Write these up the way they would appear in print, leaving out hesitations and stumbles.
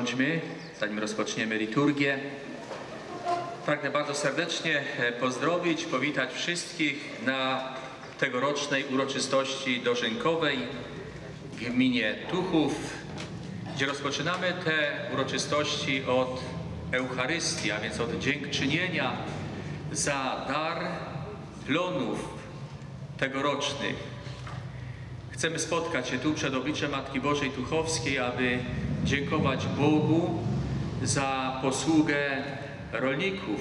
Usiądźmy, zanim rozpoczniemy liturgię. Pragnę bardzo serdecznie pozdrowić, powitać wszystkich na tegorocznej uroczystości dożynkowej w gminie Tuchów, gdzie rozpoczynamy te uroczystości od Eucharystii, a więc od dziękczynienia za dar plonów tegorocznych. Chcemy spotkać się tu przed obliczem Matki Bożej Tuchowskiej, aby dziękować Bogu za posługę rolników,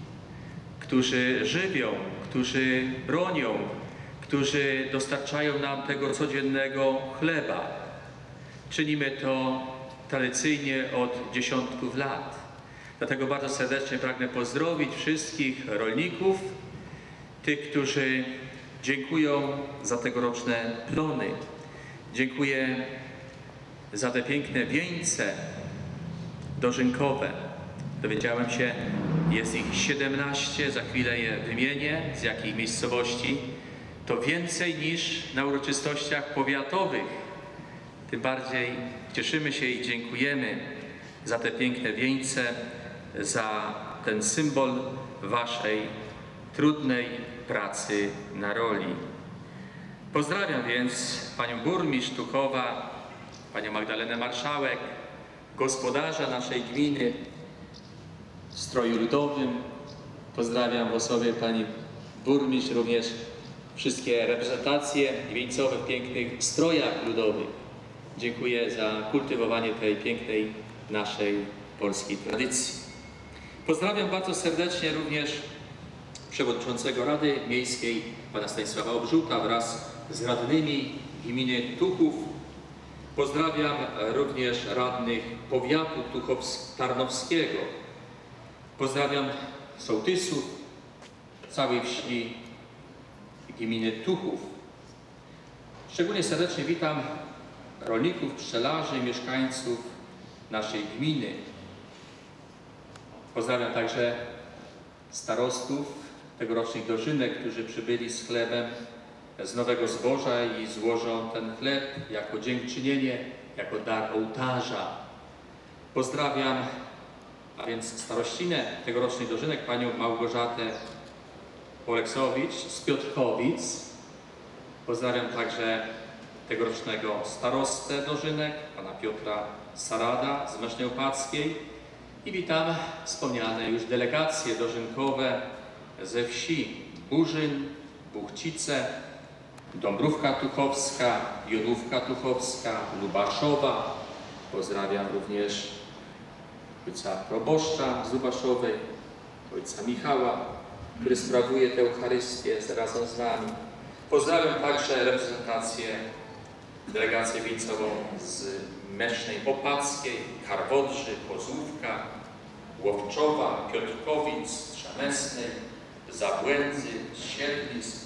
którzy żywią, którzy bronią, którzy dostarczają nam tego codziennego chleba. Czynimy to tradycyjnie od dziesiątków lat. Dlatego bardzo serdecznie pragnę pozdrowić wszystkich rolników, tych, którzy dziękują za tegoroczne plony. Dziękuję za te piękne wieńce dożynkowe. Dowiedziałem się, jest ich 17, za chwilę je wymienię, z jakiej miejscowości. To więcej niż na uroczystościach powiatowych. Tym bardziej cieszymy się i dziękujemy za te piękne wieńce, za ten symbol waszej trudnej pracy na roli. Pozdrawiam więc panią burmistrz Tuchowa, panią Magdalenę Marszałek, gospodarza naszej gminy w stroju ludowym. Pozdrawiam w osobie pani burmistrz również wszystkie reprezentacje wieńcowe w pięknych strojach ludowych. Dziękuję za kultywowanie tej pięknej naszej polskiej tradycji. Pozdrawiam bardzo serdecznie również przewodniczącego Rady Miejskiej, pana Stanisława Obrzuta, wraz z radnymi gminy Tuchów. Pozdrawiam również radnych powiatu tarnowskiego. Pozdrawiam sołtysów całej wsi gminy Tuchów. Szczególnie serdecznie witam rolników, pszczelarzy i mieszkańców naszej gminy. Pozdrawiam także starostów tegorocznych dożynek, którzy przybyli z chlebem z nowego zboża i złożą ten chleb jako dziękczynienie, jako dar ołtarza. Pozdrawiam, a więc starościnę tegorocznych dożynek, panią Małgorzatę Oleksowicz z Piotrkowic. Pozdrawiam także tegorocznego starostę dożynek, pana Piotra Sarada z Mesznej Opackiej i witam wspomniane już delegacje dożynkowe ze wsi Burzyn, Buchcice, Dąbrówka Tuchowska, Jodówka Tuchowska, Lubaszowa. Pozdrawiam również ojca proboszcza z Lubaszowej, ojca Michała, który sprawuje tę Eucharystię razem z nami. Pozdrawiam także delegację wieńcową z Mesznej Opackiej, Karwodrzy, Kozłówka, Łowczowa, Piotrkowic, Trzemesnej, Zabłędzy, Siedlisk,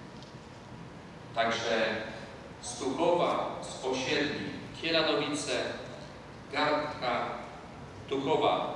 także z Tuchowa, z Osiedli, Kielanowice, Gardka, Tuchowa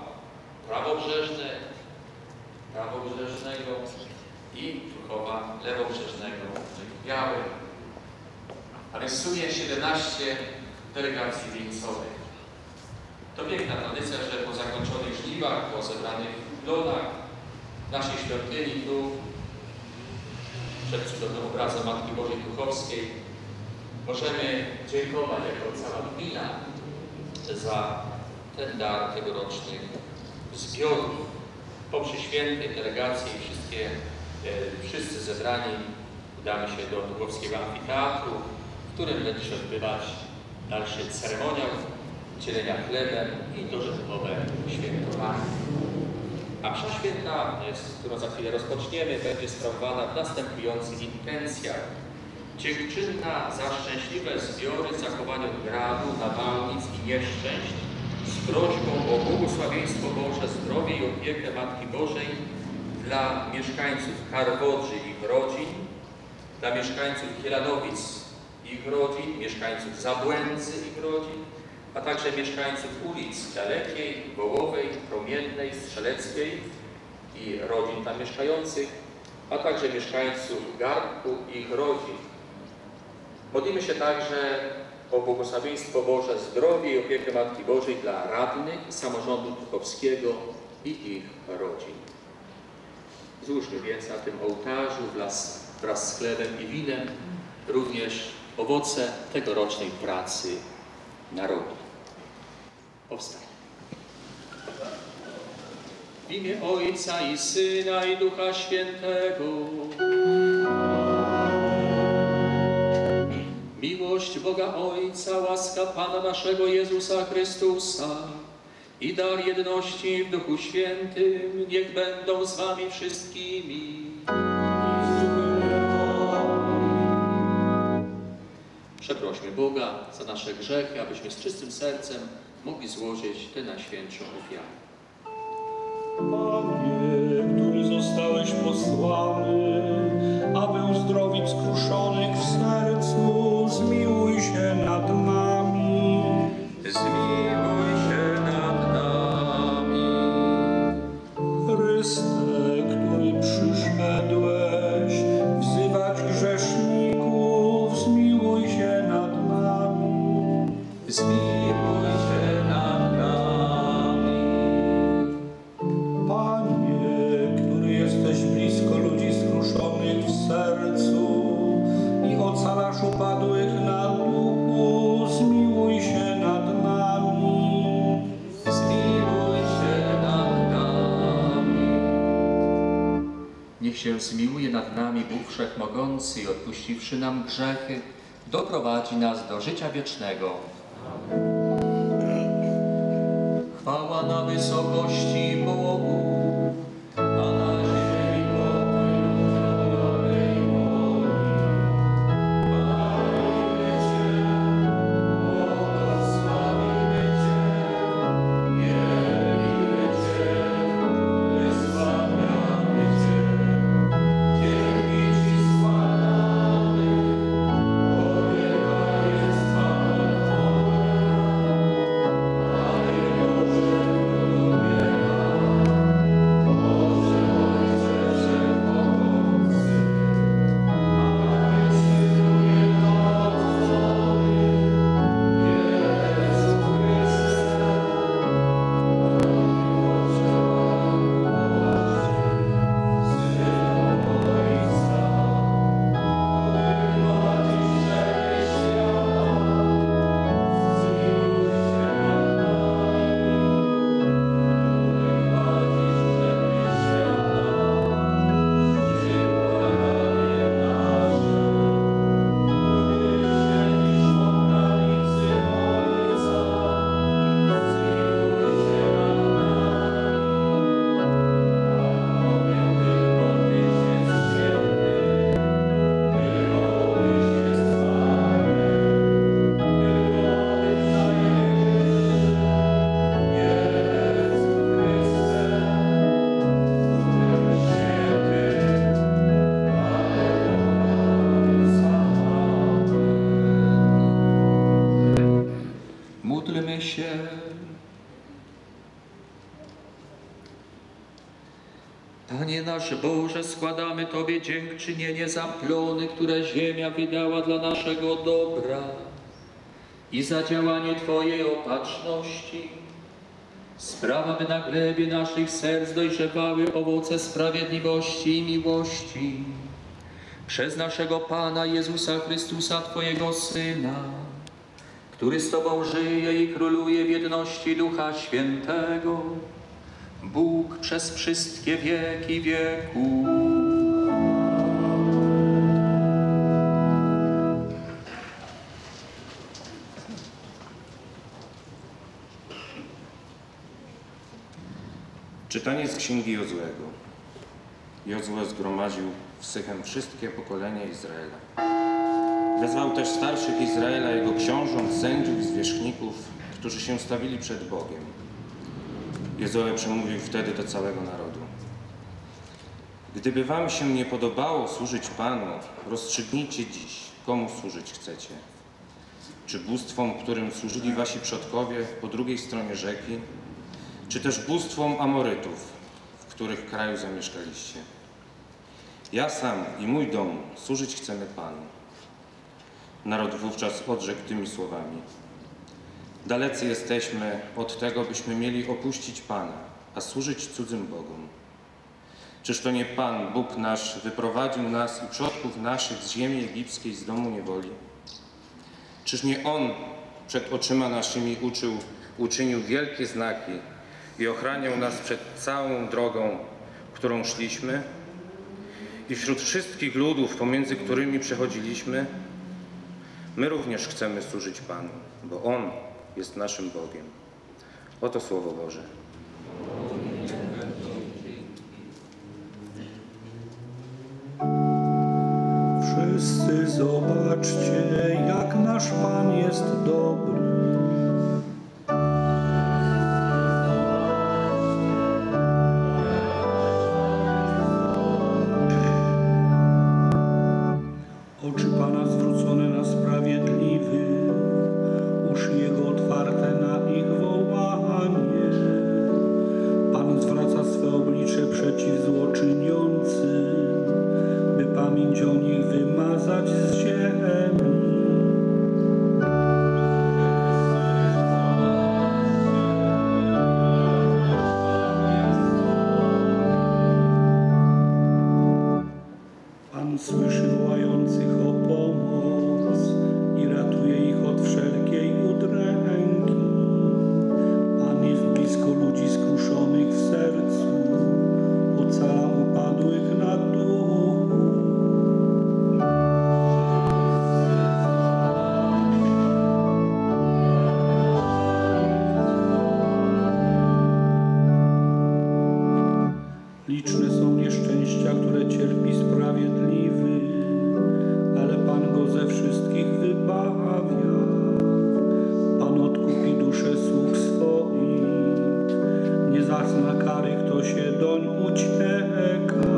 prawobrzeżnego i Tuchowa lewobrzeżnego Białej. A więc w sumie 17 delegacji wieńcowych. To piękna tradycja, że po zakończonych żniwach, po zebranych plonach w naszej świątyni tu, przed cudownym obrazem Matki Bożej Tuchowskiej, możemy dziękować jako cała gmina za ten dar tegorocznych zbiorów. Po mszy świętej delegacji i wszyscy zebrani udamy się do Tuchowskiego Amfiteatru, w którym będzie się odbywać dalszy ceremoniał dzielenia chlebem i dożynkowe świętowanie. A msza święta, którą za chwilę rozpoczniemy, będzie sprawowana w następujących intencjach. Dziękczynna za szczęśliwe zbiory zachowania gradu, nawałnic i nieszczęść z prośbą o błogosławieństwo Boże, zdrowie i opiekę Matki Bożej dla mieszkańców Karwodrzy i ich rodzin, dla mieszkańców Kielanowic i ich rodzin, mieszkańców Zabłędzy i ich rodzin, a także mieszkańców ulic Dalekiej, Wołowej, Promiennej, Strzeleckiej i rodzin tam mieszkających, a także mieszkańców Gardku i ich rodzin. Modlimy się także o błogosławieństwo Boże, zdrowie i opiekę Matki Bożej dla radnych samorządu Trukowskiego i ich rodzin. Złóżmy więc na tym ołtarzu wraz z chlebem i winem również owoce tegorocznej pracy narodu. Powstań. W imię Ojca i Syna i Ducha Świętego. Miłość Boga Ojca, łaska Pana naszego Jezusa Chrystusa i dar jedności w Duchu Świętym niech będą z wami wszystkimi. Przeprośmy Boga za nasze grzechy, abyśmy z czystym sercem mogli złożyć tę najświętszą ofiarę. Panie, który zostałeś posłany, aby uzdrowić skruszonych w sercu, zmiłuj się nad nami. Zmiłuj się nad nami. Chryste, który przyszedłeś wzywać grzeszników, zmiłuj się nad nami. Zmiłuj się nad nami. Panie, który jesteś blisko ludzi skruszonych w sercu i ocalasz upadłych na duchu, zmiłuj się nad nami. Zmiłuj się nad nami. Niech się zmiłuje nad nami Bóg Wszechmogący i odpuściwszy nam grzechy, doprowadzi nas do życia wiecznego. Chwała na wysokości Bogu, a na ziemi pokój dobrej woli. Chwalimy Cię, błogosławimy Cię, wielbimy Cię, wysławiamy Cię, dzięki Ci składamy, powieka jest Twoja chwała. Módlmy się. Panie nasz Boże, składamy Tobie dziękczynienie za plony, które ziemia wydała dla naszego dobra i za działanie Twojej opatrzności. Sprawa, by na glebie naszych serc dojrzewały owoce sprawiedliwości i miłości. Przez naszego Pana Jezusa Chrystusa, Twojego Syna, który z Tobą żyje i króluje w jedności Ducha Świętego, Bóg przez wszystkie wieki wieków. Czytanie z księgi Jozłego. Jozue zgromadził w Sychem wszystkie pokolenia Izraela. Wezwał też starszych Izraela, jego książąt, sędziów i zwierzchników, którzy się stawili przed Bogiem. Jozue przemówił wtedy do całego narodu. Gdyby wam się nie podobało służyć Panu, rozstrzygnijcie dziś, komu służyć chcecie. Czy bóstwom, którym służyli wasi przodkowie po drugiej stronie rzeki, czy też bóstwom Amorytów, w których kraju zamieszkaliście. Ja sam i mój dom służyć chcemy Panu. naród wówczas odrzekł tymi słowami: dalecy jesteśmy od tego, byśmy mieli opuścić Pana, a służyć cudzym bogom. Czyż to nie Pan, Bóg nasz, wyprowadził nas i przodków naszych z ziemi egipskiej, z domu niewoli? Czyż nie On przed oczyma naszymi uczynił wielkie znaki i ochraniał nas przed całą drogą, którą szliśmy? I wśród wszystkich ludów, pomiędzy którymi przechodziliśmy, my również chcemy służyć Panu, bo On jest naszym Bogiem. Oto Słowo Boże. Wszyscy zobaczcie, jak nasz Pan jest dobry. Oczy Pana zwrócone na sprawiedliwych, uszy Jego otwarte na ich wołanie. Pan zwraca swe oblicze przeciw złoczyniącym, by pamięć o nich wymazać z ziemi. Pan słyszy wołających o pomoc i ratuje ich od wszelkiej udręki. Pan jest blisko ludzi skruszonych w sercu, ocala upadłych na duchu. Liczne są nieszczęścia, które cierpi sprawiedliwy, ale Pan go ze wszystkich wybawia. Pan odkupi duszę sług swoich, nie zazna kary, kto się doń ucieka.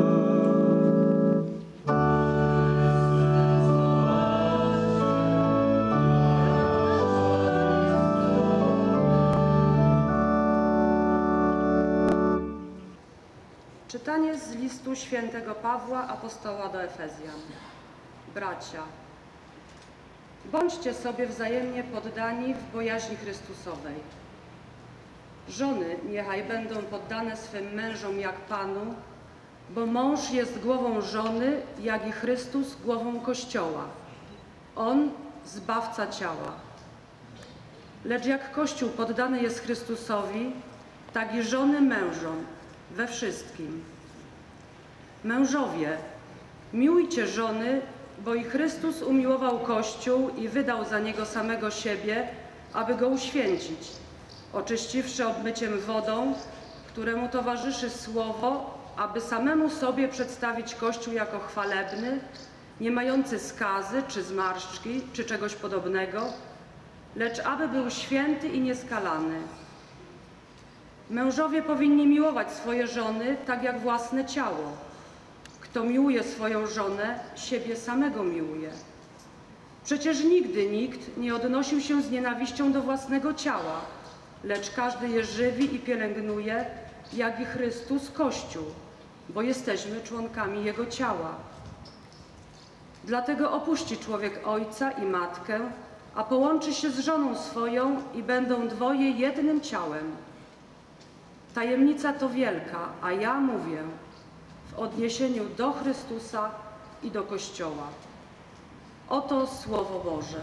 Czytanie z listu świętego Pawła, apostoła do Efezjan. Bracia, bądźcie sobie wzajemnie poddani w bojaźni Chrystusowej. Żony niechaj będą poddane swym mężom jak Panu, bo mąż jest głową żony, jak i Chrystus głową Kościoła. On zbawca ciała. Lecz jak Kościół poddany jest Chrystusowi, tak i żony mężom we wszystkim. Mężowie, miłujcie żony, bo i Chrystus umiłował Kościół i wydał za niego samego siebie, aby go uświęcić, oczyściwszy obmyciem wodą, któremu towarzyszy słowo, aby samemu sobie przedstawić Kościół jako chwalebny, nie mający skazy, czy zmarszczki, czy czegoś podobnego, lecz aby był święty i nieskalany. Mężowie powinni miłować swoje żony tak jak własne ciało. Kto miłuje swoją żonę, siebie samego miłuje. Przecież nigdy nikt nie odnosił się z nienawiścią do własnego ciała, lecz każdy je żywi i pielęgnuje, jak i Chrystus Kościół, bo jesteśmy członkami Jego ciała. Dlatego opuści człowiek ojca i matkę, a połączy się z żoną swoją i będą dwoje jednym ciałem. Tajemnica to wielka, a ja mówię w odniesieniu do Chrystusa i do Kościoła. Oto Słowo Boże.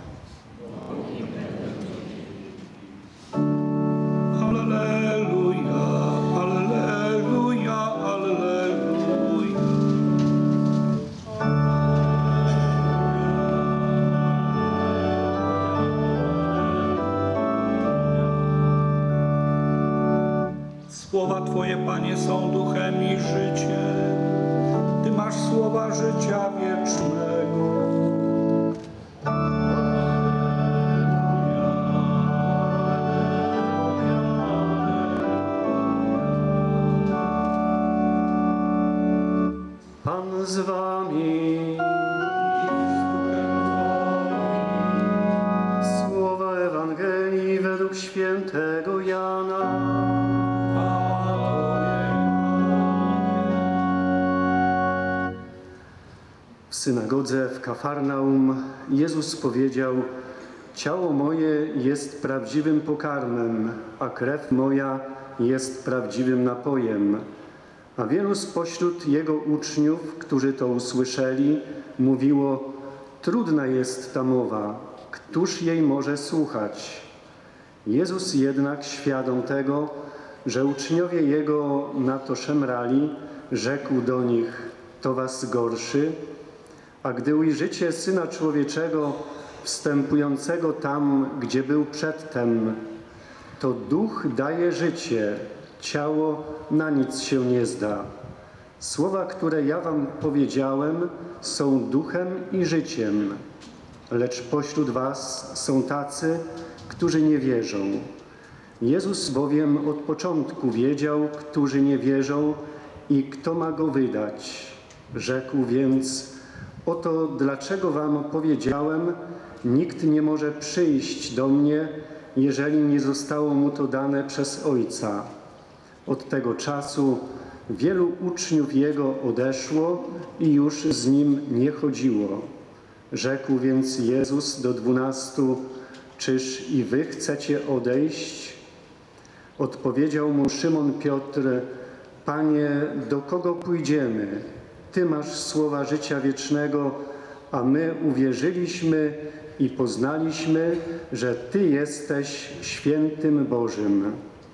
Alleluja, alleluja, alleluja. Słowa Twoje, Panie, są duchem i życiem. Ty masz słowa życia wiecznego. Pan z wami. Słowa Ewangelii według świętego Jana. W synagodze w Kafarnaum Jezus powiedział: ciało moje jest prawdziwym pokarmem, a krew moja jest prawdziwym napojem. A wielu spośród Jego uczniów, którzy to usłyszeli, mówiło: trudna jest ta mowa, któż jej może słuchać? Jezus jednak, świadom tego, że uczniowie Jego na to szemrali, rzekł do nich: to was gorszy? A gdy ujrzycie Syna Człowieczego wstępującego tam, gdzie był przedtem, to duch daje życie, ciało na nic się nie zda. Słowa, które ja wam powiedziałem, są duchem i życiem, lecz pośród was są tacy, którzy nie wierzą. Jezus bowiem od początku wiedział, którzy nie wierzą i kto ma go wydać. Rzekł więc: oto dlaczego wam powiedziałem, nikt nie może przyjść do mnie, jeżeli nie zostało mu to dane przez Ojca. Od tego czasu wielu uczniów Jego odeszło i już z Nim nie chodziło. Rzekł więc Jezus do 12: czyż i wy chcecie odejść? Odpowiedział mu Szymon Piotr: Panie, do kogo pójdziemy? Ty masz słowa życia wiecznego, a my uwierzyliśmy i poznaliśmy, że Ty jesteś Świętym Bożym.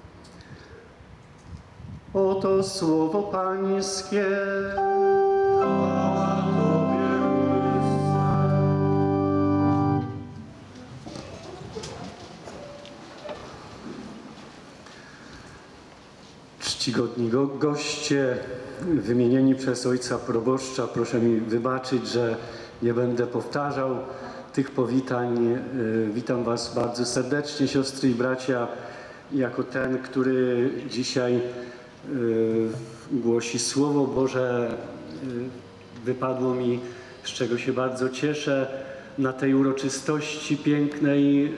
Oto słowo Pańskie. Chwała Tobie, Chryste. Czcigodni goście wymienieni przez ojca proboszcza, proszę mi wybaczyć, że nie będę powtarzał tych powitań. Witam was bardzo serdecznie, siostry i bracia, jako ten, który dzisiaj głosi Słowo Boże. Wypadło mi, z czego się bardzo cieszę, na tej uroczystości pięknej,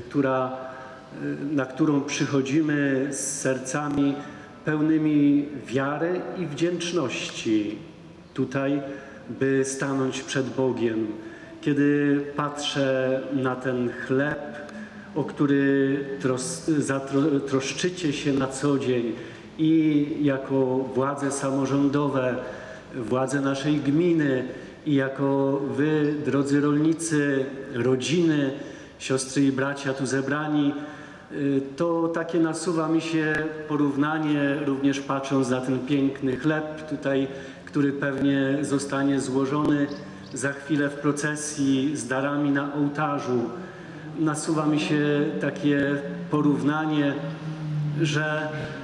na którą przychodzimy z sercami pełnymi wiary i wdzięczności tutaj, by stanąć przed Bogiem. Kiedy patrzę na ten chleb, o który troszczycie się na co dzień i jako władze samorządowe, władze naszej gminy i jako wy, drodzy rolnicy, rodziny, siostry i bracia tu zebrani, to takie nasuwa mi się porównanie, również patrząc na ten piękny chleb tutaj, który pewnie zostanie złożony za chwilę w procesji z darami na ołtarzu. Nasuwa mi się takie porównanie, że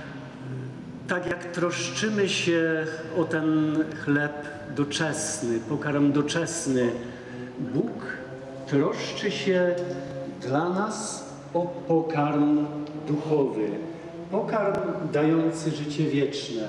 tak jak troszczymy się o ten chleb doczesny, pokarm doczesny, Bóg troszczy się dla nas o pokarm duchowy, pokarm dający życie wieczne.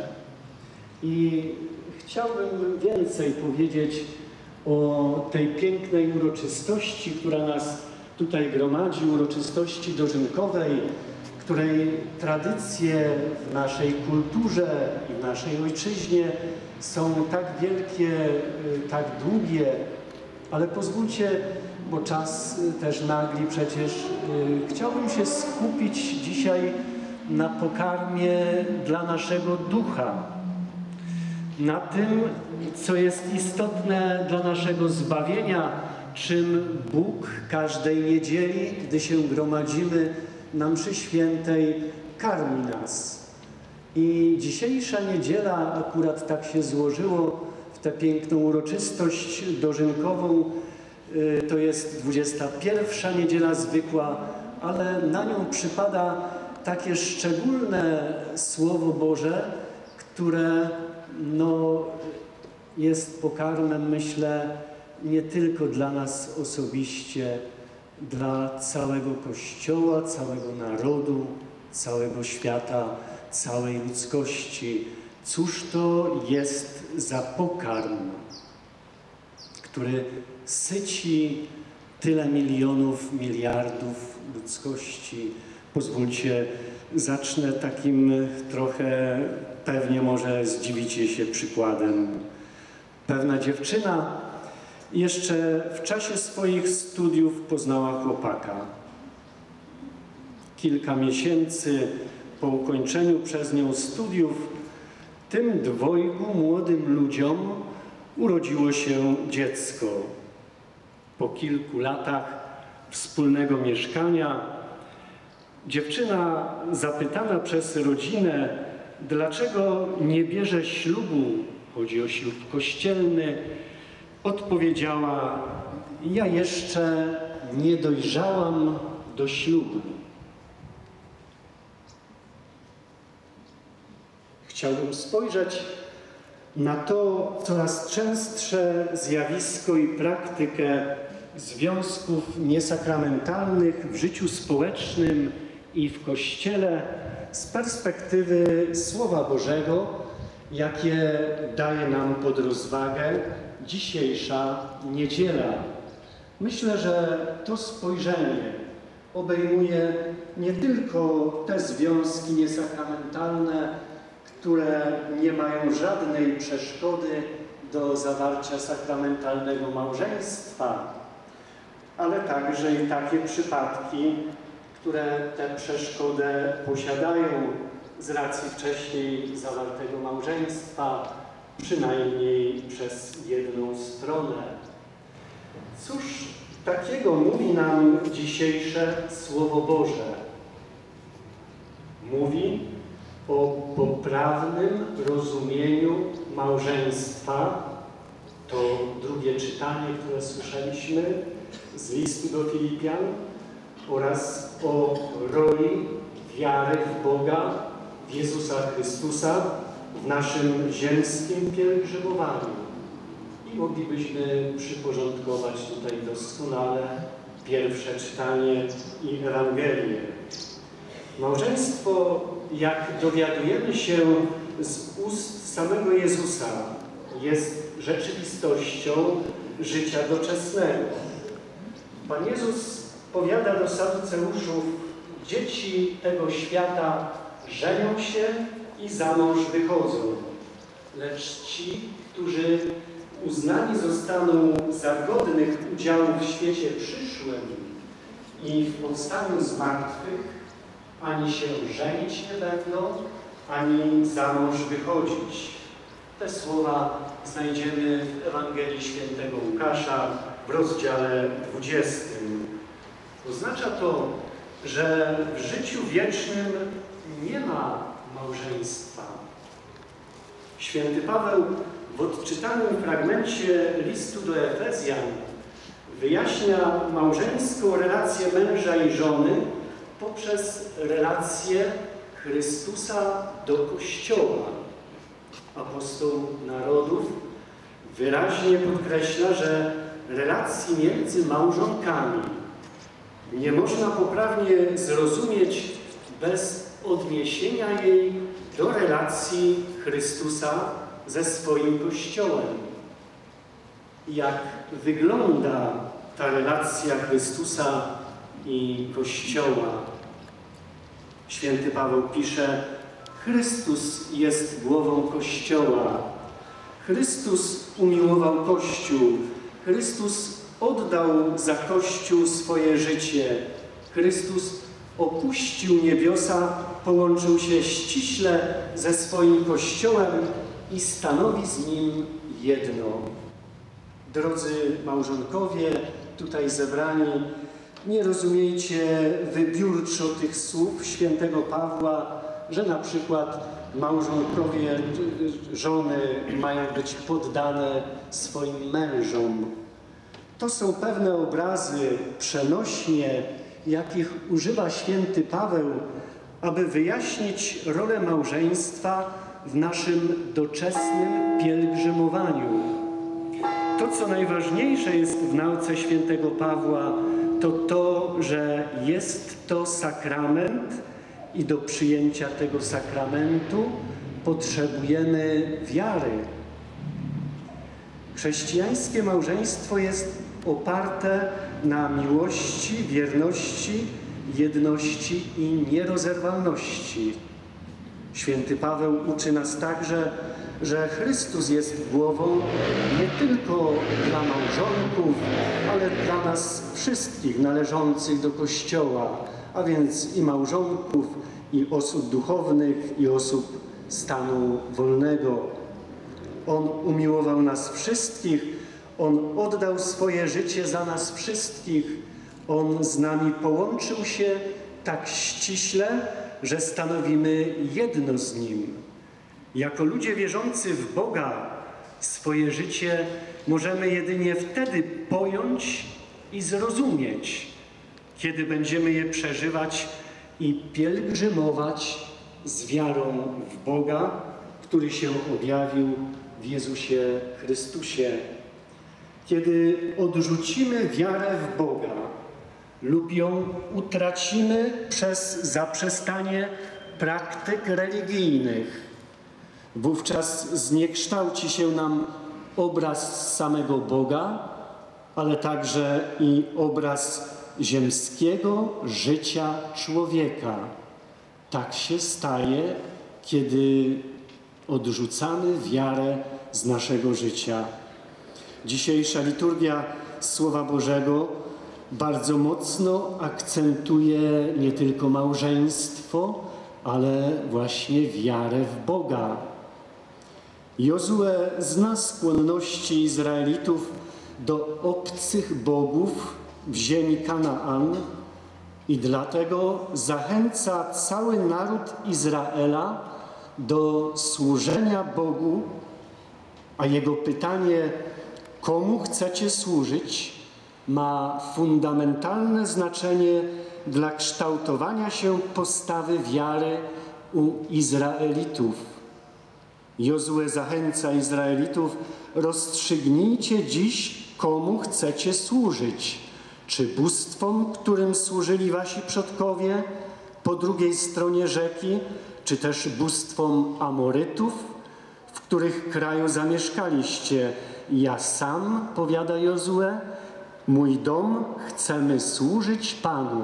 I chciałbym więcej powiedzieć o tej pięknej uroczystości, która nas tutaj gromadzi, uroczystości dożynkowej, której tradycje w naszej kulturze i w naszej ojczyźnie są tak wielkie, tak długie, ale pozwólcie, bo czas też nagli przecież, chciałbym się skupić dzisiaj na pokarmie dla naszego ducha, na tym, co jest istotne dla naszego zbawienia, czym Bóg każdej niedzieli, gdy się gromadzimy na mszy świętej, karmi nas. I dzisiejsza niedziela, akurat tak się złożyło w tę piękną uroczystość dożynkową, to jest 21. niedziela zwykła, ale na nią przypada takie szczególne Słowo Boże, które jest pokarmem, myślę, nie tylko dla nas osobiście, dla całego Kościoła, całego narodu, całego świata, całej ludzkości. Cóż to jest za pokarm, który syci tyle milionów, miliardów ludzkości? Pozwólcie, zacznę takim trochę, pewnie może zdziwicie się przykładem. Pewna dziewczyna Jeszcze w czasie swoich studiów poznała chłopaka. Kilka miesięcy po ukończeniu przez nią studiów tym dwojgu młodym ludziom urodziło się dziecko. Po kilku latach wspólnego mieszkania dziewczyna, zapytana przez rodzinę, dlaczego nie bierze ślubu, chodzi o ślub kościelny, odpowiedziała: ja jeszcze nie dojrzałam do ślubu. Chciałbym spojrzeć na to coraz częstsze zjawisko i praktykę związków niesakramentalnych w życiu społecznym i w Kościele z perspektywy Słowa Bożego, jakie daje nam pod rozwagę dzisiejsza niedziela. Myślę, że to spojrzenie obejmuje nie tylko te związki niesakramentalne, które nie mają żadnej przeszkody do zawarcia sakramentalnego małżeństwa, ale także i takie przypadki, które tę przeszkodę posiadają z racji wcześniej zawartego małżeństwa, przynajmniej przez jedną stronę. Cóż takiego mówi nam dzisiejsze Słowo Boże? Mówi o poprawnym rozumieniu małżeństwa. To drugie czytanie, które słyszeliśmy z listu do Filipian, oraz o roli wiary w Boga, w Jezusa Chrystusa w naszym ziemskim pielgrzymowaniu. I moglibyśmy przyporządkować tutaj doskonale pierwsze czytanie i Ewangelię. Małżeństwo, jak dowiadujemy się z ust samego Jezusa, jest rzeczywistością życia doczesnego. Pan Jezus powiada do Saduceuszów: dzieci tego świata żenią się i za mąż wychodzą, lecz ci, którzy uznani zostaną za godnych udziału w świecie przyszłym i w powstaniu z martwych, ani się żenić nie będą, ani za mąż wychodzić. Te słowa znajdziemy w Ewangelii Świętego Łukasza w rozdziale 20. Oznacza to, że w życiu wiecznym nie ma małżeństwa. Święty Paweł w odczytanym fragmencie listu do Efezjan wyjaśnia małżeńską relację męża i żony poprzez relację Chrystusa do Kościoła. Apostoł narodów wyraźnie podkreśla, że relacji między małżonkami nie można poprawnie zrozumieć bez odniesienia jej do relacji Chrystusa ze swoim Kościołem. Jak wygląda ta relacja Chrystusa i Kościoła? Święty Paweł pisze: Chrystus jest głową Kościoła. Chrystus umiłował Kościół. Chrystus oddał za Kościół swoje życie. Chrystus opuścił niebiosa, połączył się ściśle ze swoim Kościołem i stanowi z nim jedno. Drodzy małżonkowie, tutaj zebrani, nie rozumiejcie wybiórczo tych słów świętego Pawła, że na przykład małżonkowie, żony mają być poddane swoim mężom. To są pewne obrazy przenośnie, jakich używa święty Paweł, aby wyjaśnić rolę małżeństwa w naszym doczesnym pielgrzymowaniu. To, co najważniejsze jest w nauce świętego Pawła, to to, że jest to sakrament i do przyjęcia tego sakramentu potrzebujemy wiary. Chrześcijańskie małżeństwo jest oparte na miłości, wierności, jedności i nierozerwalności. Święty Paweł uczy nas także, że Chrystus jest głową nie tylko dla małżonków, ale dla nas wszystkich należących do Kościoła, a więc i małżonków, i osób duchownych, i osób stanu wolnego. On umiłował nas wszystkich, On oddał swoje życie za nas wszystkich, On z nami połączył się tak ściśle, że stanowimy jedno z Nim. Jako ludzie wierzący w Boga swoje życie możemy jedynie wtedy pojąć i zrozumieć, kiedy będziemy je przeżywać i pielgrzymować z wiarą w Boga, który się objawił w Jezusie Chrystusie. Kiedy odrzucimy wiarę w Boga lub ją utracimy przez zaprzestanie praktyk religijnych, wówczas zniekształci się nam obraz samego Boga, ale także i obraz ziemskiego życia człowieka. Tak się staje, kiedy odrzucamy wiarę z naszego życia. Dzisiejsza liturgia Słowa Bożego bardzo mocno akcentuje nie tylko małżeństwo, ale właśnie wiarę w Boga. Jozue zna skłonności Izraelitów do obcych bogów w ziemi Kanaan i dlatego zachęca cały naród Izraela do służenia Bogu, a jego pytanie, komu chcecie służyć, ma fundamentalne znaczenie dla kształtowania się postawy wiary u Izraelitów. Jozue zachęca Izraelitów, rozstrzygnijcie dziś, komu chcecie służyć. Czy bóstwom, którym służyli wasi przodkowie po drugiej stronie rzeki, czy też bóstwom Amorytów, w których kraju zamieszkaliście? Ja sam, powiada Jozue, mój dom chcemy służyć Panu.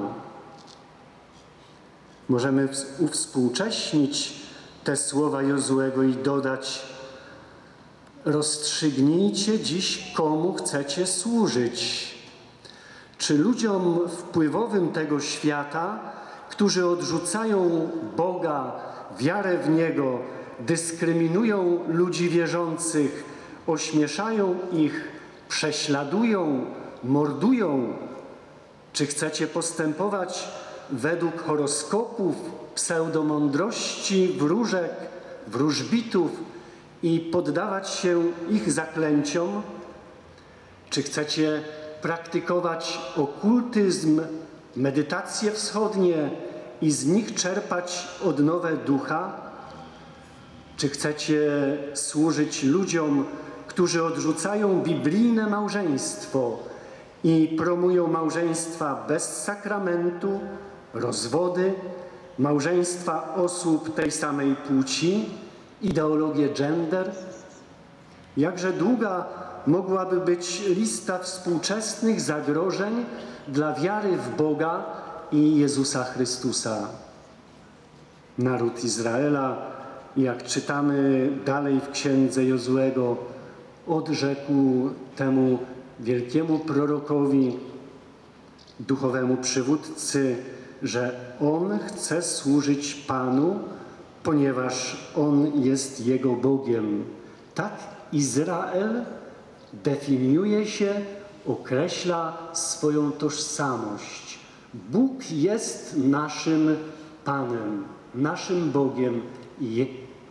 Możemy uwspółcześnić te słowa Jozuego i dodać: rozstrzygnijcie dziś, komu chcecie służyć. Czy ludziom wpływowym tego świata, którzy odrzucają Boga, wiarę w Niego, dyskryminują ludzi wierzących, ośmieszają ich, prześladują, mordują? Czy chcecie postępować według horoskopów, pseudomądrości, wróżek, wróżbitów i poddawać się ich zaklęciom? Czy chcecie praktykować okultyzm, medytacje wschodnie i z nich czerpać odnowę ducha? Czy chcecie służyć ludziom, którzy odrzucają biblijne małżeństwo i promują małżeństwa bez sakramentu, rozwody, małżeństwa osób tej samej płci, ideologię gender? Jakże długa mogłaby być lista współczesnych zagrożeń dla wiary w Boga i Jezusa Chrystusa. Naród Izraela, jak czytamy dalej w księdze Jozuego, odrzekł temu wielkiemu prorokowi, duchowemu przywódcy, że on chce służyć Panu, ponieważ On jest jego Bogiem. Tak Izrael definiuje się, określa swoją tożsamość. Bóg jest naszym Panem, naszym Bogiem i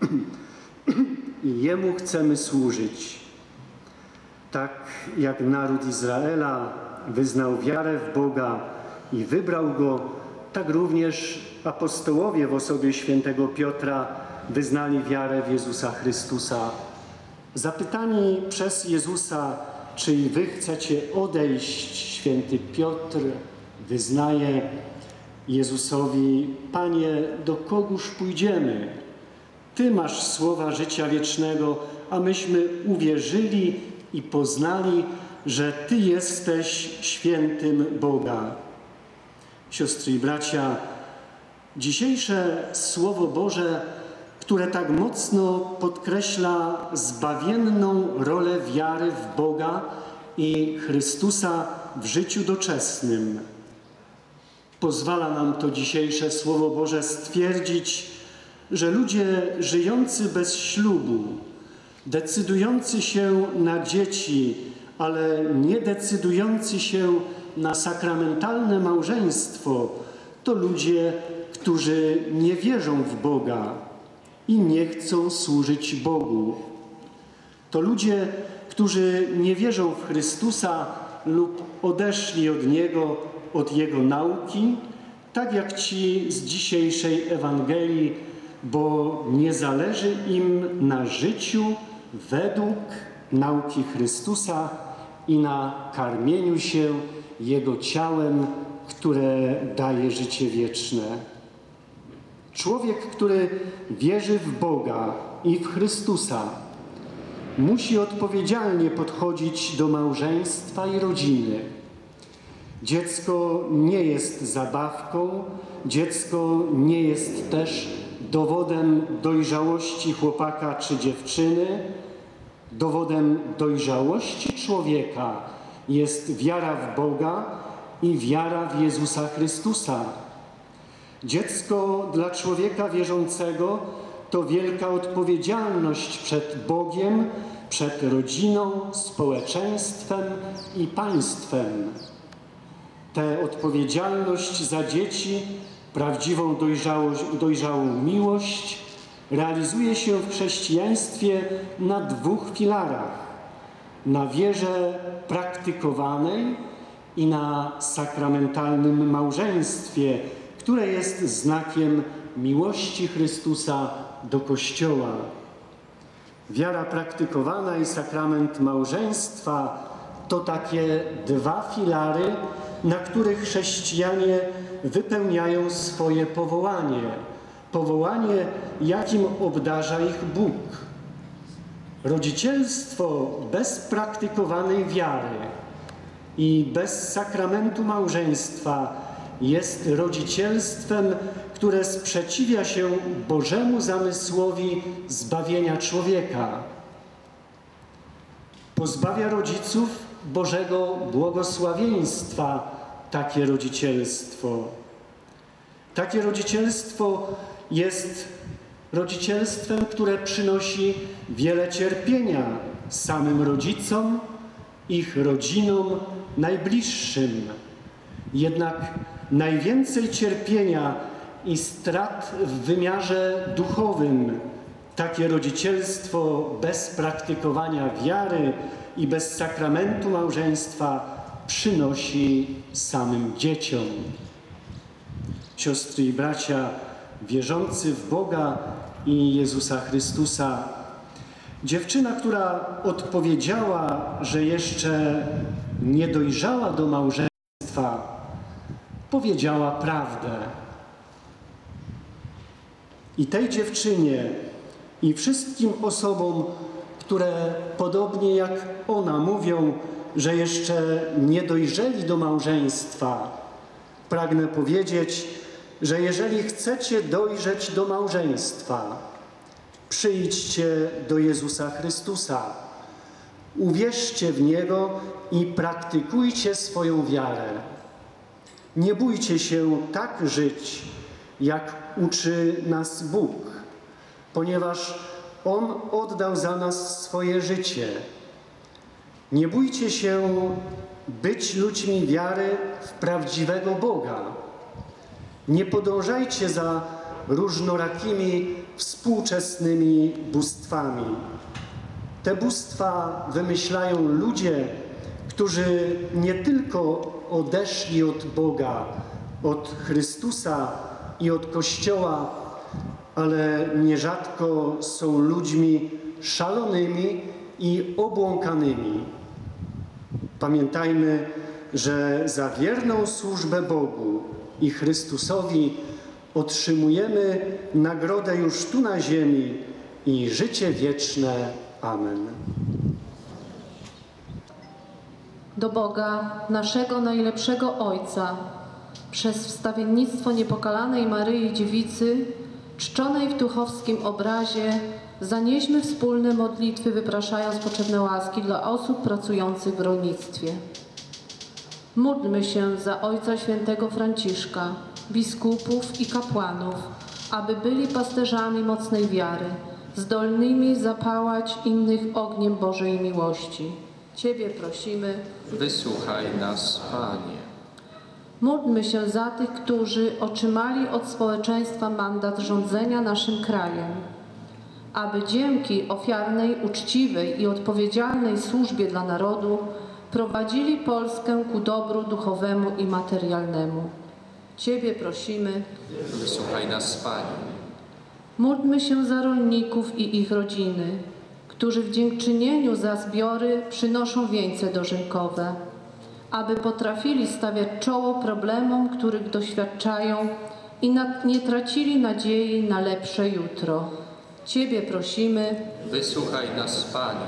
Jemu chcemy służyć. Tak jak naród Izraela wyznał wiarę w Boga i wybrał Go, tak również apostołowie w osobie świętego Piotra wyznali wiarę w Jezusa Chrystusa. Zapytani przez Jezusa, czy i wy chcecie odejść, święty Piotr wyznaje Jezusowi: Panie, do kogóż pójdziemy? Ty masz słowa życia wiecznego, a myśmy uwierzyli i poznali, że Ty jesteś świętym Boga. Siostry i bracia, dzisiejsze Słowo Boże które tak mocno podkreśla zbawienną rolę wiary w Boga i Chrystusa w życiu doczesnym. Pozwala nam to dzisiejsze Słowo Boże stwierdzić, że ludzie żyjący bez ślubu, decydujący się na dzieci, ale nie decydujący się na sakramentalne małżeństwo, to ludzie, którzy nie wierzą w Boga i nie chcą służyć Bogu. To ludzie, którzy nie wierzą w Chrystusa lub odeszli od Niego, od Jego nauki, tak jak ci z dzisiejszej Ewangelii, bo nie zależy im na życiu według nauki Chrystusa i na karmieniu się Jego ciałem, które daje życie wieczne. Człowiek, który wierzy w Boga i w Chrystusa, musi odpowiedzialnie podchodzić do małżeństwa i rodziny. Dziecko nie jest zabawką, dziecko nie jest też dowodem dojrzałości chłopaka czy dziewczyny. Dowodem dojrzałości człowieka jest wiara w Boga i wiara w Jezusa Chrystusa. Dziecko dla człowieka wierzącego to wielka odpowiedzialność przed Bogiem, przed rodziną, społeczeństwem i państwem. Tę odpowiedzialność za dzieci, prawdziwą dojrzałą miłość realizuje się w chrześcijaństwie na dwóch filarach: na wierze praktykowanej i na sakramentalnym małżeństwie, które jest znakiem miłości Chrystusa do Kościoła. Wiara praktykowana i sakrament małżeństwa to takie dwa filary, na których chrześcijanie wypełniają swoje powołanie. Powołanie, jakim obdarza ich Bóg. Rodzicielstwo bez praktykowanej wiary i bez sakramentu małżeństwa jest rodzicielstwem, które sprzeciwia się Bożemu zamysłowi zbawienia człowieka. Pozbawia rodziców Bożego błogosławieństwa takie rodzicielstwo. Takie rodzicielstwo jest rodzicielstwem, które przynosi wiele cierpienia samym rodzicom, ich rodzinom, najbliższym. Jednak najwięcej cierpienia i strat w wymiarze duchowym takie rodzicielstwo bez praktykowania wiary i bez sakramentu małżeństwa przynosi samym dzieciom. Siostry i bracia, wierzący w Boga i Jezusa Chrystusa, dziewczyna, która odpowiedziała, że jeszcze nie dojrzała do małżeństwa, powiedziała prawdę. I tej dziewczynie i wszystkim osobom, które podobnie jak ona mówią, że jeszcze nie dojrzeli do małżeństwa, pragnę powiedzieć, że jeżeli chcecie dojrzeć do małżeństwa, przyjdźcie do Jezusa Chrystusa, uwierzcie w Niego i praktykujcie swoją wiarę. Nie bójcie się tak żyć, jak uczy nas Bóg, ponieważ On oddał za nas swoje życie. Nie bójcie się być ludźmi wiary w prawdziwego Boga. Nie podążajcie za różnorakimi współczesnymi bóstwami. Te bóstwa wymyślają ludzie, którzy nie tylko odeszli od Boga, od Chrystusa i od Kościoła, ale nierzadko są ludźmi szalonymi i obłąkanymi. Pamiętajmy, że za wierną służbę Bogu i Chrystusowi otrzymujemy nagrodę już tu na ziemi i życie wieczne. Amen. Do Boga, naszego najlepszego Ojca, przez wstawiennictwo niepokalanej Maryi Dziewicy, czczonej w tuchowskim obrazie zanieśmy wspólne modlitwy, wypraszając potrzebne łaski dla osób pracujących w rolnictwie. Módlmy się za Ojca Świętego Franciszka, biskupów i kapłanów, aby byli pasterzami mocnej wiary, zdolnymi zapałać innych ogniem Bożej miłości. Ciebie prosimy. Wysłuchaj nas, Panie. Módlmy się za tych, którzy otrzymali od społeczeństwa mandat rządzenia naszym krajem, aby dzięki ofiarnej, uczciwej i odpowiedzialnej służbie dla narodu prowadzili Polskę ku dobru duchowemu i materialnemu. Ciebie prosimy. Wysłuchaj nas, Panie. Módlmy się za rolników i ich rodziny, którzy w dziękczynieniu za zbiory przynoszą wieńce dożynkowe, aby potrafili stawiać czoło problemom, których doświadczają i nie tracili nadziei na lepsze jutro. Ciebie prosimy. Wysłuchaj nas, Panie.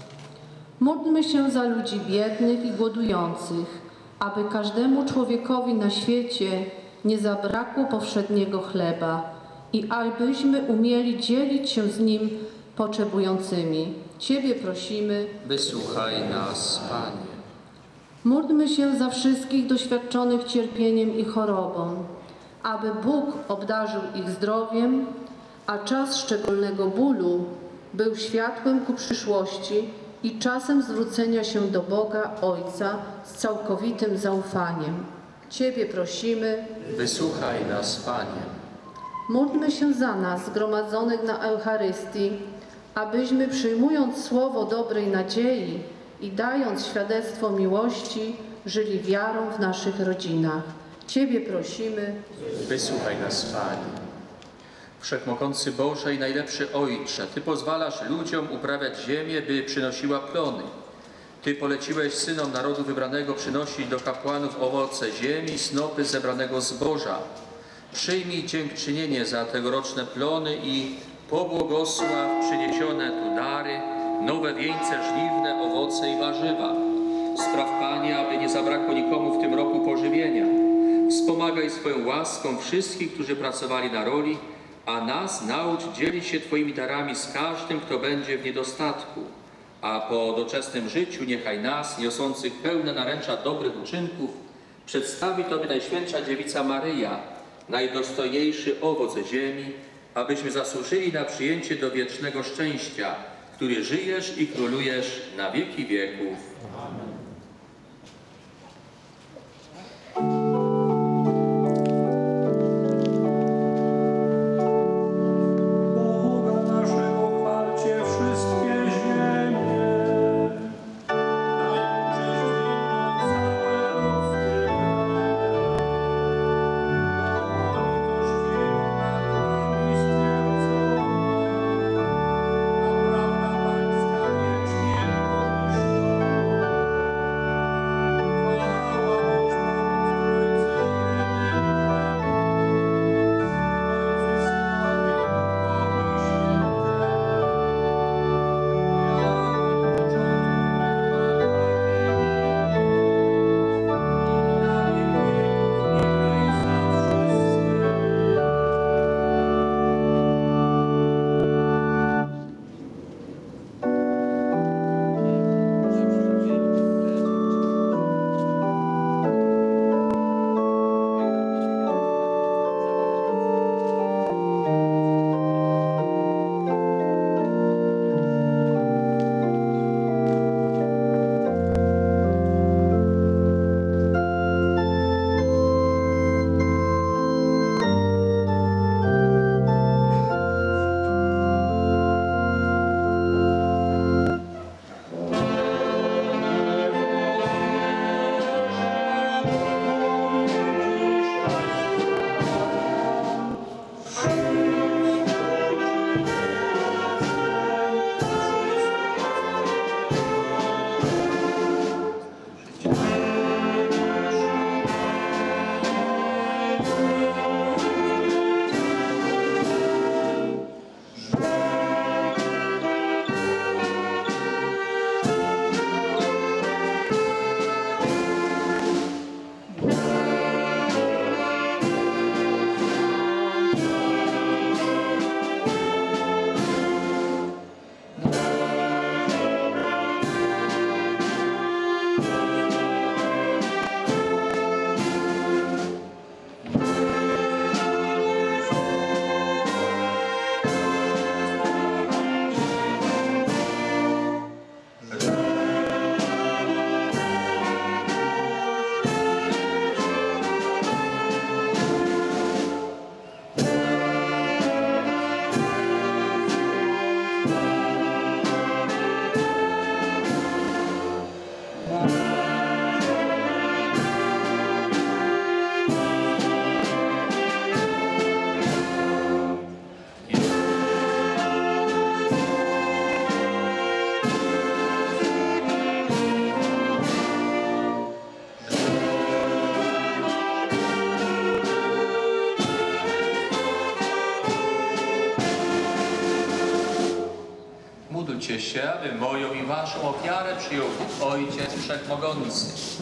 Módlmy się za ludzi biednych i głodujących, aby każdemu człowiekowi na świecie nie zabrakło powszedniego chleba i abyśmy umieli dzielić się z nim potrzebującymi. Ciebie prosimy. Wysłuchaj nas, Panie. Módlmy się za wszystkich doświadczonych cierpieniem i chorobą, aby Bóg obdarzył ich zdrowiem, a czas szczególnego bólu był światłem ku przyszłości i czasem zwrócenia się do Boga Ojca z całkowitym zaufaniem. Ciebie prosimy. Wysłuchaj nas, Panie. Módlmy się za nas zgromadzonych na Eucharystii, abyśmy przyjmując słowo dobrej nadziei i dając świadectwo miłości, żyli wiarą w naszych rodzinach. Ciebie prosimy. Wysłuchaj nas, Panie. Wszechmogący Boże i najlepszy Ojcze, Ty pozwalasz ludziom uprawiać ziemię, by przynosiła plony. Ty poleciłeś synom narodu wybranego przynosić do kapłanów owoce ziemi, snopy zebranego zboża. Przyjmij dziękczynienie za tegoroczne plony i pobłogosław przyniesione tu dary, nowe wieńce żniwne, owoce i warzywa. Spraw, Panie, aby nie zabrakło nikomu w tym roku pożywienia. Wspomagaj swoją łaską wszystkich, którzy pracowali na roli, a nas naucz dzielić się Twoimi darami z każdym, kto będzie w niedostatku. A po doczesnym życiu niechaj nas, niosących pełne naręcza dobrych uczynków, przedstawi Tobie Najświętsza Dziewica Maryja, najdostojniejszy owoc ziemi, abyśmy zasłużyli na przyjęcie do wiecznego szczęścia, który żyjesz i królujesz na wieki wieków. Boga naszego chwalcie wszystkie ziemie. Módlcie się, aby moją i waszą ofiarę przyjął Ojciec Wszechmogący.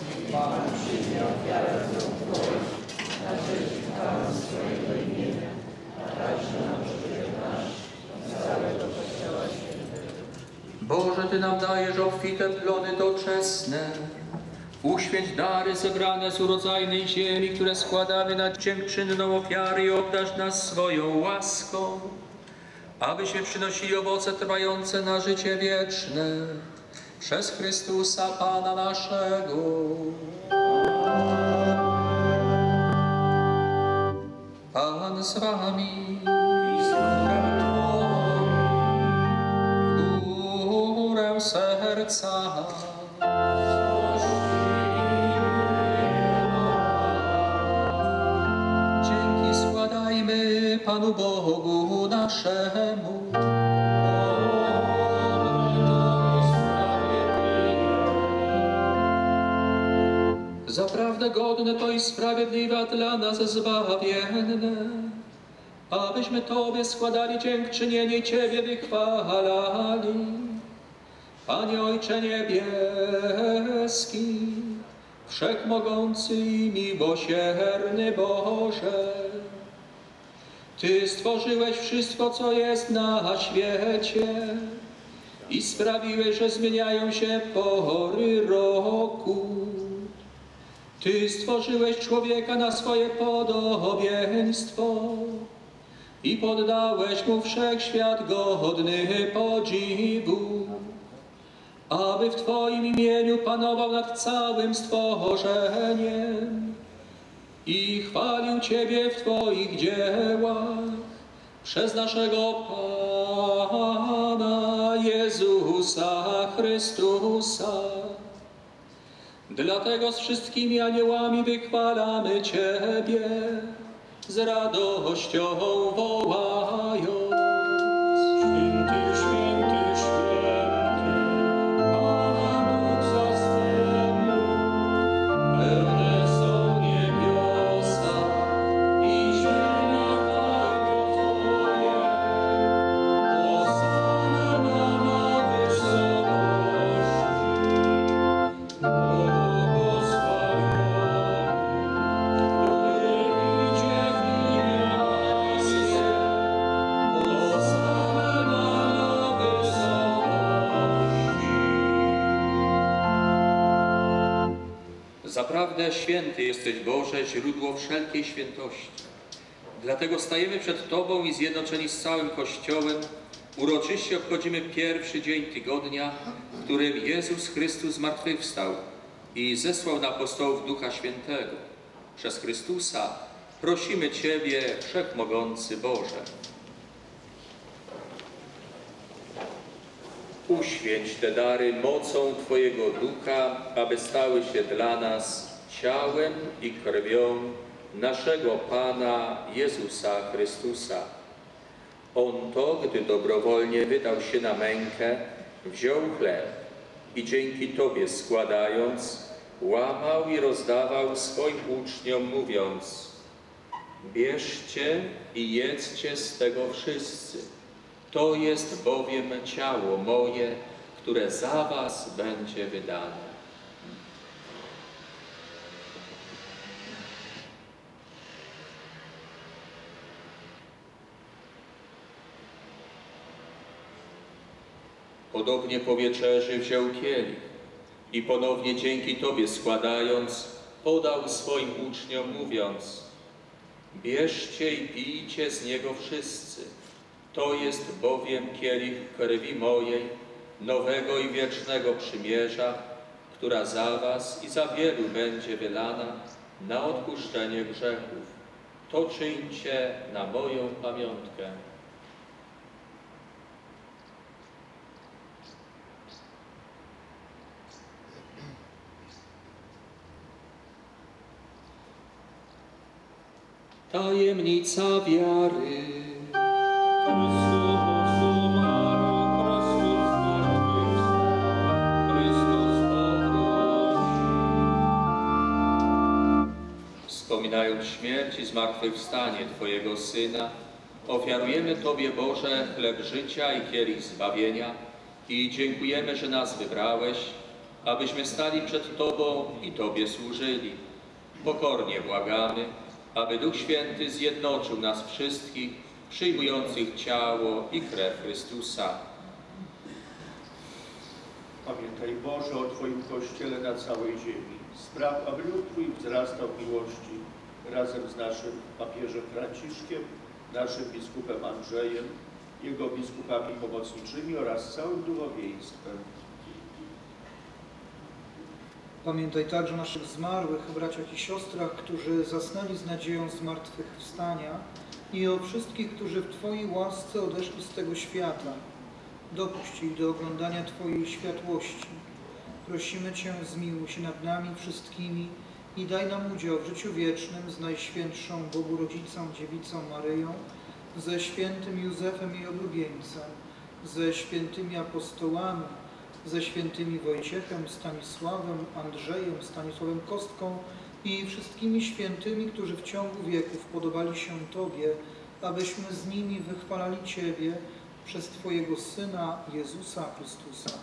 Boże, Ty nam dajesz obfite plony doczesne. Uświęć dary zebrane z urodzajnej ziemi, które składamy na dziękczynną ofiarę i obdarz nas swoją łaską, abyśmy przynosili owoce trwające na życie wieczne. Przez Chrystusa Pana naszego. Pan z wami. Górę serca. Dzięki składajmy Panu Bogu naszemu. Zaprawdę godne to i sprawiedliwe, a dla nas zbawienne, abyśmy Tobie składali dziękczynienie i Ciebie wychwalali. Panie Ojcze niebieski, wszechmogący i miłosierny Boże, Ty stworzyłeś wszystko, co jest na świecie i sprawiłeś, że zmieniają się pory roku. Ty stworzyłeś człowieka na swoje podobieństwo i poddałeś mu wszechświat godny podziwu, aby w Twoim imieniu panował nad całym stworzeniem i chwalił Ciebie w Twoich dziełach przez naszego Pana Jezusa Chrystusa. Dlatego z wszystkimi aniołami wychwalamy Ciebie, z radością wołając: Święty, święty, święty, Pan Bóg zastępów, pełne są niebiosa i ziemia chwały Twoje. Hosanna na Zaprawdę święty jesteś, Boże, źródło wszelkiej świętości. Dlatego stajemy przed Tobą i zjednoczeni z całym Kościołem uroczyście obchodzimy pierwszy dzień tygodnia, w którym Jezus Chrystus zmartwychwstał i zesłał na apostołów Ducha Świętego. Przez Chrystusa prosimy Ciebie, Wszechmogący Boże. Uświęć te dary mocą Twojego Ducha, aby stały się dla nas ciałem i krwią naszego Pana Jezusa Chrystusa. On to, gdy dobrowolnie wydał się na mękę, wziął chleb i dzięki Tobie składając, łamał i rozdawał swoim uczniom, mówiąc: bierzcie i jedzcie z tego wszyscy. To jest bowiem ciało moje, które za was będzie wydane. Podobnie po wieczerzy wziął kielich i ponownie dzięki Tobie składając, podał swoim uczniom, mówiąc: bierzcie i pijcie z niego wszyscy. To jest bowiem kielich krwi mojej, nowego i wiecznego przymierza, która za was i za wielu będzie wylana na odpuszczenie grzechów. To czyńcie na moją pamiątkę. Tajemnica wiary. Chrystus umarł, Chrystus zmartwychwstał, Chrystus powrócił. Wspominając śmierć i zmartwychwstanie Twojego Syna, ofiarujemy Tobie, Boże, chleb życia i kielich zbawienia i dziękujemy, że nas wybrałeś, abyśmy stali przed Tobą i Tobie służyli. Pokornie błagamy, aby Duch Święty zjednoczył nas wszystkich, przyjmujących ciało i krew Chrystusa. Pamiętaj, Boże, o Twoim Kościele na całej ziemi. Spraw, aby lud Twój wzrastał w miłości razem z naszym papieżem Franciszkiem, naszym biskupem Andrzejem, jego biskupami pomocniczymi oraz całym duchowieństwem. Pamiętaj także o naszych zmarłych braciach i siostrach, którzy zasnęli z nadzieją zmartwychwstania i o wszystkich, którzy w Twojej łasce odeszli z tego świata. Dopuść ich do oglądania Twojej światłości. Prosimy Cię, zmiłuj się nad nami wszystkimi i daj nam udział w życiu wiecznym z Najświętszą Bogu Rodzicą, Dziewicą Maryją, ze świętym Józefem i oblubieńcem, ze świętymi apostołami, ze świętymi Wojciechem, Stanisławem, Andrzejem, Stanisławem Kostką i wszystkimi świętymi, którzy w ciągu wieków podobali się Tobie, abyśmy z nimi wychwalali Ciebie przez Twojego Syna, Jezusa Chrystusa.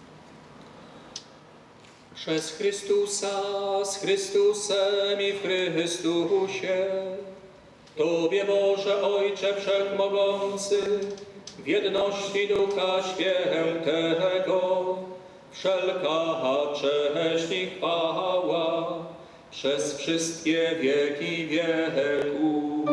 Przez Chrystusa, z Chrystusem i w Chrystusie, Tobie, Boże Ojcze Wszechmogący, w jedności Ducha Świętego, wszelka cześć i chwała przez wszystkie wieki wieków.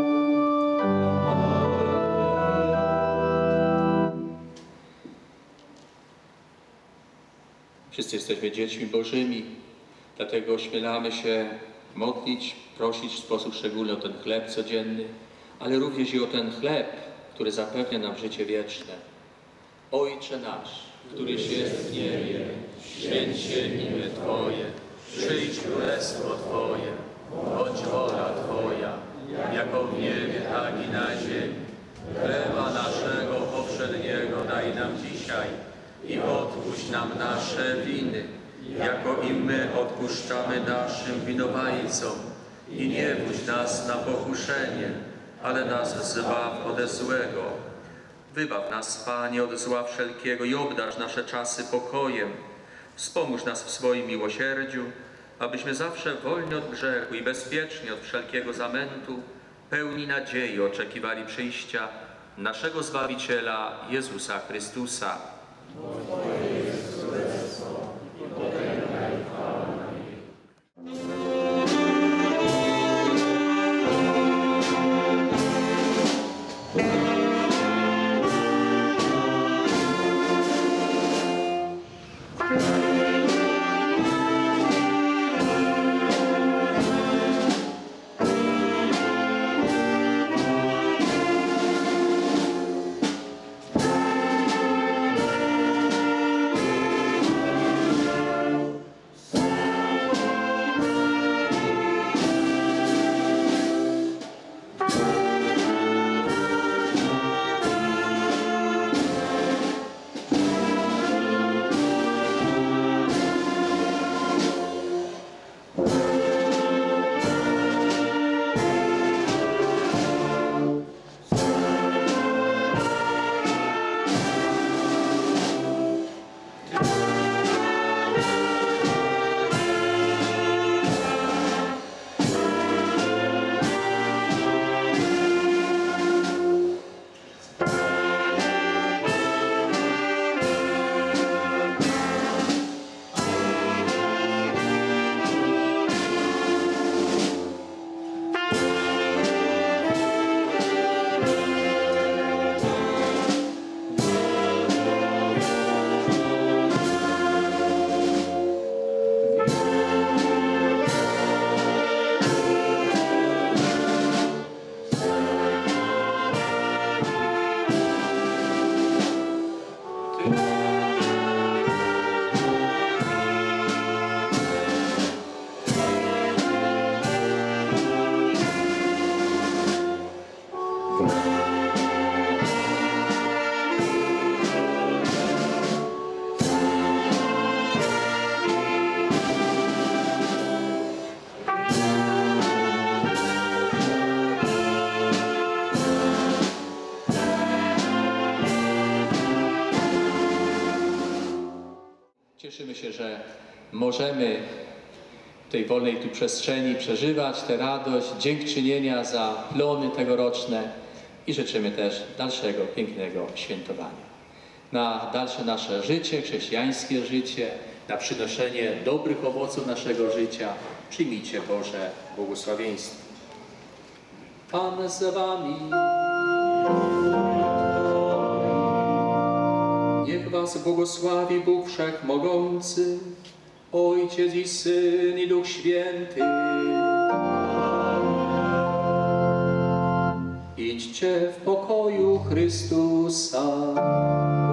Wszyscy jesteśmy dziećmi Bożymi, dlatego ośmielamy się modlić, prosić w sposób szczególny o ten chleb codzienny, ale również i o ten chleb, który zapewnia nam życie wieczne. Ojcze nasz, któryś jest w niebie, święć się imię Twoje, przyjdź królestwo Twoje, bądź wola Twoja, jako w niebie, tak i na ziemi. Chleba naszego powszedniego daj nam dzisiaj i odpuść nam nasze winy, jako i my odpuszczamy naszym winowajcom. I nie wódź nas na pokuszenie, ale nas zbaw ode złego. Wybaw nas, Panie, od zła wszelkiego i obdarz nasze czasy pokojem. Wspomóż nas w swoim miłosierdziu, abyśmy zawsze wolni od grzechu i bezpieczni od wszelkiego zamętu, pełni nadziei oczekiwali przyjścia naszego Zbawiciela Jezusa Chrystusa. Cieszymy się, że możemy w tej wolnej tu przestrzeni przeżywać tę radość, dziękczynienia za plony tegoroczne i życzymy też dalszego pięknego świętowania. Na dalsze nasze życie, chrześcijańskie życie, na przynoszenie dobrych owoców naszego życia przyjmijcie Boże błogosławieństwo. Pan z wami. Niech was błogosławi Bóg Wszechmogący, Ojciec i Syn i Duch Święty. Idźcie w pokoju Chrystusa.